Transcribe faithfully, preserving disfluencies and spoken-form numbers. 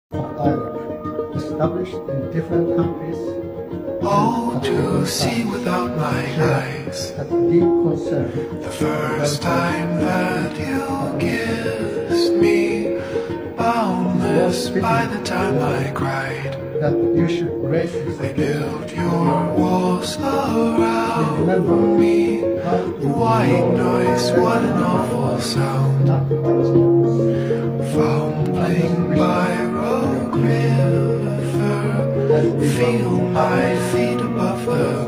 of dialogue established in different countries. Oh, to see without my eyes, That deep concern, the first time that you kissed me, boundless by the time I cried. that you should raise this They built your walls around me. White noise, what an awful sound. Fumbling by Rogue River, feel my feet above the